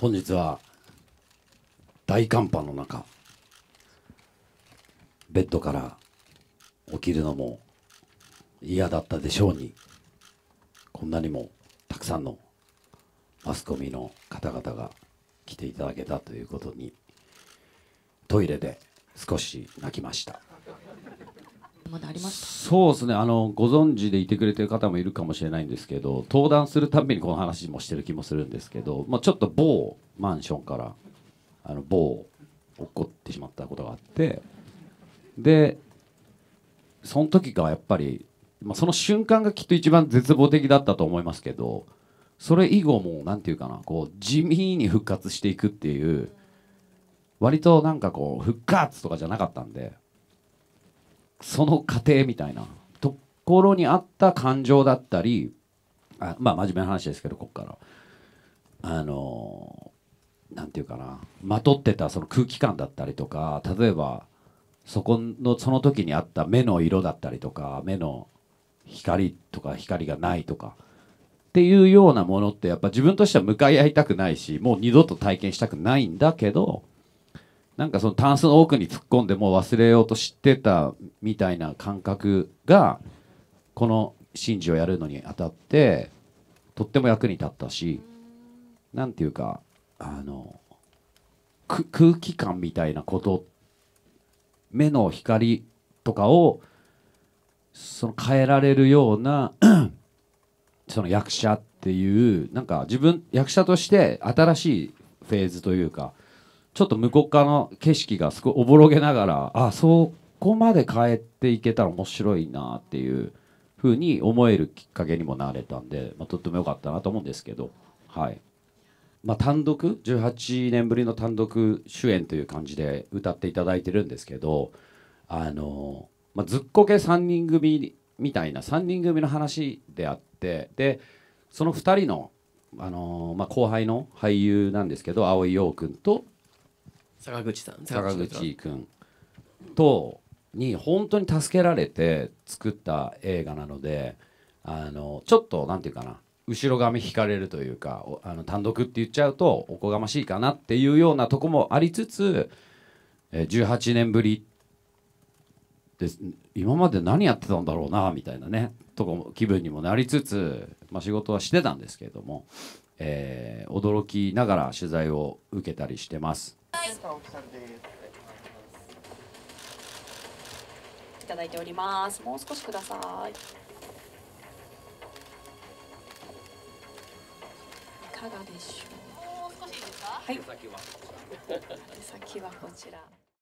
本日は大寒波の中、ベッドから起きるのも嫌だったでしょうに、こんなにもたくさんのマスコミの方々が来ていただけたということに、トイレで少し泣きました。 まだありました。 そうですね、ご存知でいてくれてる方もいるかもしれないんですけど、登壇するたびにこの話もしてる気もするんですけど、ちょっと某マンションから某落っこってしまったことがあって、でその時がやっぱり、その瞬間がきっと一番絶望的だったと思いますけど、それ以後もなんていうかな、こう地味に復活していくっていう、割となんかこう復活とかじゃなかったんで、その過程みたいなところにあった感情だったり、真面目な話ですけど、ここからなんていうかな、まとってたその空気感だったりとか、例えばその時にあった目の色だったりとか、目の光とか光がないとかっていうようなものって、やっぱ自分としては向かい合いたくないし、もう二度と体験したくないんだけど、なんかそのタンスの奥に突っ込んでもう忘れようとしてたみたいな感覚が、この神事をやるのにあたってとっても役に立ったし、なんていうか、空気感みたいなこと、目の光とかをその変えられるようなその役者っていう、なんか自分役者として新しいフェーズというか、ちょっと向こう側の景色がすごいおぼろげながら、そこまで変えていけたら面白いなっていうふうに思えるきっかけにもなれたんで、とっても良かったなと思うんですけど、はい。単独18年ぶりの単独主演という感じで歌っていただいてるんですけど、ずっこけ3人組みたいな3人組の話であって、でその2人の、後輩の俳優なんですけど、蒼井陽君と坂口君とに本当に助けられて作った映画なので、ちょっとなんていうかな、後ろ髪引かれるというか、単独って言っちゃうとおこがましいかなっていうようなとこもありつつ、18年ぶりです、今まで何やってたんだろうなみたいなねとこ気分にもなりつつ、仕事はしてたんですけれども、驚きながら取材を受けたりしてます。 いただいております。もう少しください。いかがでしょう。もう少しいいですか。はい。手先はこちら。